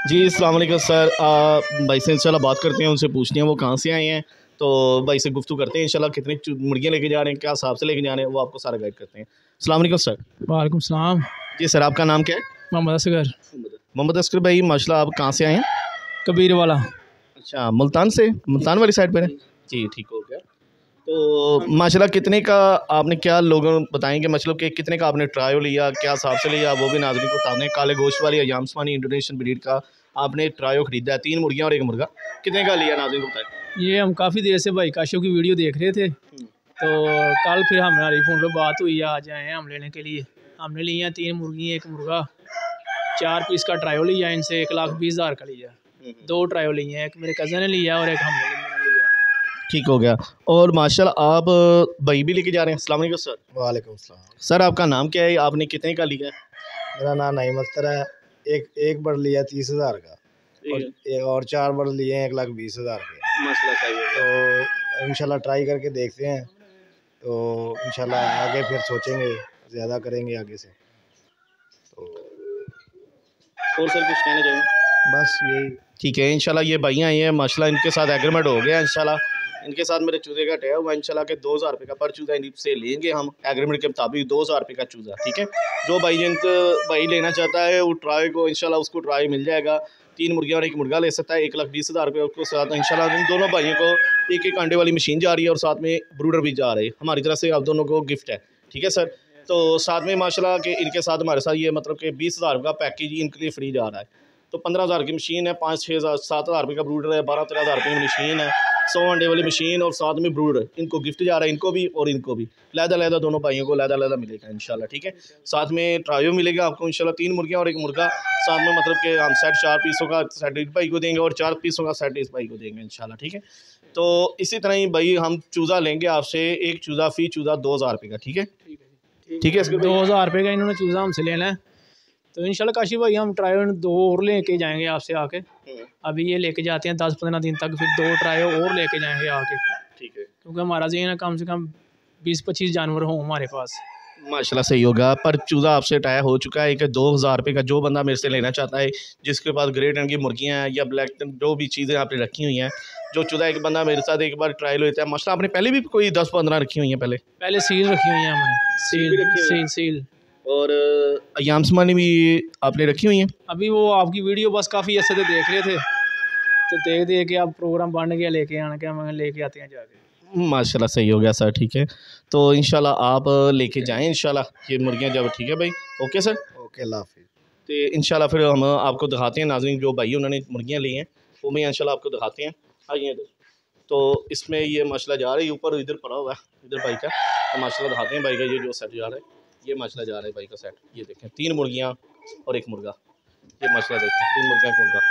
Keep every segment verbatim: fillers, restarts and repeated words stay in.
जी, अस्सलाम वालेकुम सर। आ, भाई से इंशाल्लाह बात करते हैं, उनसे पूछते हैं वो कहाँ से आए हैं। तो भाई से गुफ्तगू करते हैं इंशाल्लाह, कितनी चु- मुर्गियाँ लेके जा रहे हैं, क्या हिसाब से लेके जा रहे हैं, वो आपको सारा गाइड करते हैं। अस्सलाम वालेकुम सर। वालेकुम सलाम। जी सर, आपका नाम क्या है? मोहम्मद असगर। मोहम्मद अस्कर भाई, माशाल्लाह आप कहाँ से आए हैं? कबीर वाला। अच्छा, मुल्तान से, मुल्तान वाली साइड पर है। जी ठीक हो गया। तो माशाल्लाह कितने का आपने, क्या लोगों बताएंगे मतलब कि कितने का आपने ट्रायल लिया, क्या हिसाब से लिया, वो भी नाज़रीन को बताने। काले गोश्त वाली अयामस्मानी इंडोनेशियन ब्रीड का आपने ट्रायो ख़रीदा है, तीन मुर्गियाँ और एक मुर्गा, कितने का लिया नाज़रीन को बताएं। ये हम काफ़ी देर से भाई काशो की वीडियो देख रहे थे, तो कल फिर हमारी फ़ोन पे बात हुई, आज आए हैं हम लेने के लिए। हमने लिए हैं तीन मुर्गी एक मुर्गा, चार पीस का ट्रायो लिया इनसे, एक लाख बीस हज़ार का लिया। दो ट्रायो लिए हैं, एक मेरे कज़न ने लिया और एक हमने लिया। ठीक हो गया। और माशाल्लाह आप भाई भी लेके जा रहे हैं। अस्सलाम वालेकुम सर। वालेकुम सलाम। सर आपका नाम क्या है, आपने कितने का लिया है? मेरा नाम नईम अख्तर है। एक एक बर्ड लिया तीस हज़ार का और एक और चार बर्ड लिए हैं एक लाख बीस हज़ार के। मसला सही हो गया। तो इंशाल्लाह ट्राई करके देखते हैं, तो इंशाल्लाह आगे फिर सोचेंगे, ज़्यादा करेंगे आगे से। तो और सर कुछ कहना चाहिए? बस यही। ठीक है, इंशाल्लाह ये भाई आए हैं माशाल्लाह, इनके साथ एग्रीमेंट हो गया इंशाल्लाह। इनके साथ मेरे चूज़े का टया हुआ इंशाल्लाह के दो हज़ार रुपये का पर चूज़ा इनसे लेंगे हम, एग्रीमेंट के मुताबिक दो हज़ार रुपये का चूज़ा। ठीक है, जो भाई जिन भाई लेना चाहता है वो ट्राई को इंशाल्लाह उसको ट्राई मिल जाएगा। तीन मुर्गियाँ और एक मुर्गा ले सकता है, एक लाख बीस हज़ार रुपये उसको साथ इंशाल्लाह। इन दोनों भाइयों को एक एक अंडे वाली मशीन जा रही है और साथ में ब्रूडर भी जा रही है, हमारी तरफ से आप दोनों को गिफ्ट है। ठीक है सर, तो साथ में माशाल्लाह के इनके साथ हमारे साथ ये मतलब कि बीस हज़ार का पैकेज इनके लिए फ्री जा रहा है। तो पंद्रह हज़ार की मशीन है, पाँच छः हज़ार सात हज़ार रुपये का ब्रूडर है, बारह तेरह हज़ार रुपये की मशीन है, सौ अंडे वाली मशीन और साथ में ब्रूडर, इनको गिफ्ट जा रहा है, इनको भी और इनको भी लहदा लहदा, दोनों भाइयों को लहदा लहदा मिलेगा इंशाल्लाह। ठीक है, साथ में ट्रायो मिलेगा आपको इंशाल्लाह, तीन मुर्गियाँ और एक मुर्गा साथ में, मतलब कि हम सेट चार पीसों का सेट इस भाई को देंगे और चार पीसों का सेट इस भाई को देंगे इंशाल्लाह। ठीक है, तो इसी तरह ही भाई हम चूज़ा लेंगे आपसे, एक चूज़ा फ़ी चूज़ा दो हज़ार रुपये का। ठीक है ठीक है, इसके दो हज़ार रुपये का इन्होंने चूज़ा हमसे लेना है, तो इंशाल्लाह काशी भाई हम ट्रायो दो और लेके जाएंगे आपसे आके। अभी ये लेके जाते हैं दस पंद्रह दिन तक, फिर दो ट्रायो और लेके जाएंगे आके। ठीक है, क्योंकि हमारा ज़हन है कम से कम बीस पच्चीस जानवर हों हमारे पास। माशाल्लाह सही होगा। पर चूज़ा आपसे टाया हो चुका है, कि दो हज़ार रुपये का जो बंदा मेरे से लेना चाहता है, जिसके पास ग्रेट एंड की मुर्गियाँ हैं या ब्लैक जो भी चीज़ें आपने रखी हुई हैं, जो चूज़ा एक बंदा मेरे साथ एक बार ट्रायल लेता है। माशाल्लाह आपने पहले भी कोई दस पंद्रह रखी हुई हैं? पहले पहले सील रखी हुई है हमने, सील भी सील रखी हुई सील हैं? सील और अयामस्मानी भी आपने रखी हुई हैं? अभी वो आपकी वीडियो बस काफ़ी ऐसे से देख रहे थे, तो देख देख के अब प्रोग्राम बन गया, लेके आने के हम लेके आते हैं जाके। माशाल्लाह सही हो गया सर। ठीक है, तो इंशाल्लाह आप लेके जाएँ इंशाल्लाह ये मुर्गियाँ जब। ठीक है भाई, ओके सर, ओके, अल्लाह हाफिज़। तो इंशाल्लाह फिर हम आपको दिखाते हैं नाज़रीन, जो भाई उन्होंने मुर्गियाँ ली हैं वो मैं इंशाल्लाह आपको दिखाते हैं। आइए इधर, तो इसमें ये माशाल्लाह जा रहा है ऊपर, इधर पड़ा हुआ है इधर भाई का, तो माशाल्लाह दिखाते हैं भाई का ये जो सेट जा रहा है, ये माशाल्लाह जा रहा है भाई का सेट। ये देखें, तीन मुर्गियाँ और एक मुर्गा, ये माशाल्लाह देखें, तीन मुर्गियाँ एक मुर्गा।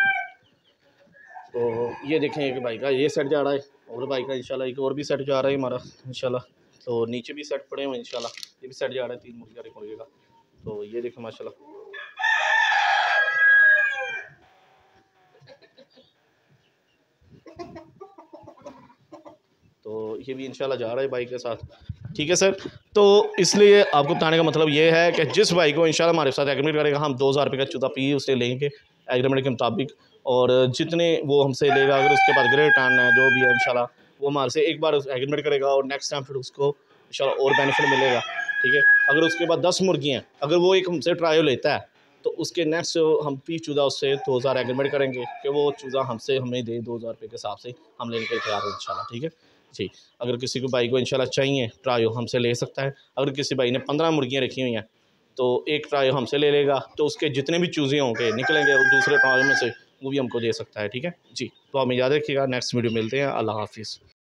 तो ये देखें एक भाई का ये सेट जा रहा है, और भाई का इंशाल्लाह एक और भी सेट जा रहा है हमारा इंशाल्लाह। तो नीचे भी सेट पड़े हुए हैं इंशाल्लाह, ये भी सेट जा रहा है तीन मुर्गे और एक मुर्गे का। तो ये देखें माशाल्लाह, तो ये भी इंशाल्लाह जा रहा है भाई के साथ। ठीक है सर, तो इसलिए आपको बताने का मतलब ये है कि जिस भाई को इंशाल्लाह हमारे साथ एग्रीमेंट करेगा, हम दो हज़ार रुपये का चूज़ा पी उससे लेंगे एग्रीमेंट के मुताबिक, और जितने वो हमसे लेगा, अगर उसके पास ग्रेट टर्न है जो भी है इंशाल्लाह, वो हमारे से एक बार एग्रीमेंट करेगा और नेक्स्ट टाइम फिर उसको इंशाल्लाह और बेनिफिट मिलेगा। ठीक है, अगर उसके बाद दस मुर्गियाँ, अगर वो एक हमसे ट्रायल लेता है, तो उसके नेक्स्ट हम पी चूज़ा उससे दो हज़ार एग्रीमेंट करेंगे कि वो चूज़ा हमसे हमें दे दो हज़ार रुपये के हिसाब से, हम लेने के तैयार हैं इंशाल्लाह। ठीक है जी, अगर किसी को भाई को इंशाल्लाह चाहिए ट्रायो हमसे ले सकता है। अगर किसी भाई ने पंद्रह मुर्गियाँ रखी हुई हैं, तो एक ट्रायो हमसे ले लेगा, तो उसके जितने भी चूज़े होंगे निकलेंगे और दूसरे ट्रायो में से वो भी हमको दे सकता है। ठीक है जी, तो आप याद रखिएगा, नेक्स्ट वीडियो मिलते हैं। अल्लाह हाफिज़।